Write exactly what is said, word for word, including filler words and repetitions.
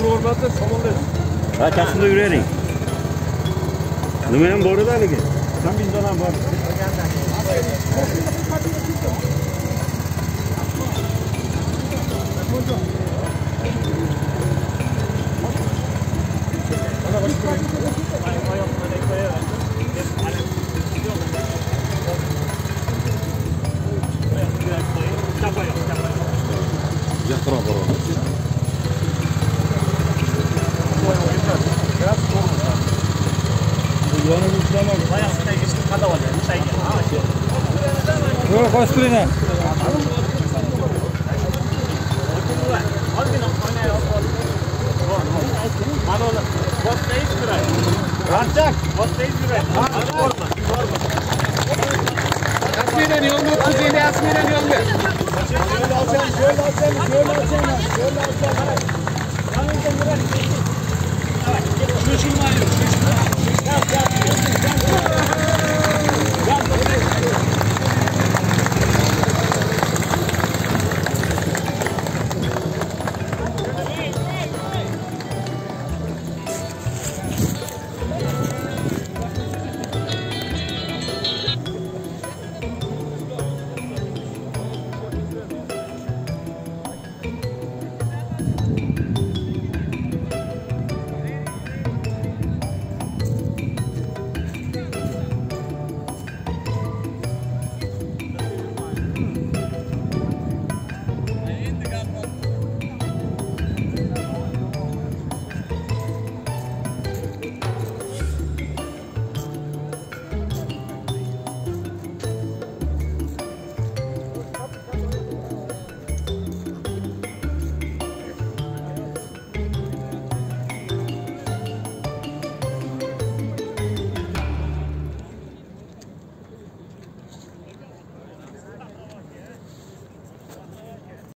hurmatli somonlar. Ha, kasbida yuraring. Nima ham bor edi haligi? Kombinzon ham bor. Yaqinroq bor. Yonib ushlamak. Oyoqdagi ishni qadab oladi. Shayga. Yo'q, qo'shtirina. Ozgina qonay olib. Mana ular boshlayib turadi. Ranchak, boshlayib turadi. Borma, borma. Asmiran yo'lni o'tkazing, asmiran yo'lni. Yo'l olsan, yo'l olsan, yo'l olsan, yo'l olsan.